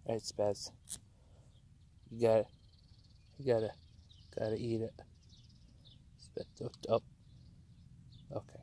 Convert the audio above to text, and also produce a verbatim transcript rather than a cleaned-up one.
Right, Spaz. You got it. You gotta, gotta eat it. Spaz, up. Okay.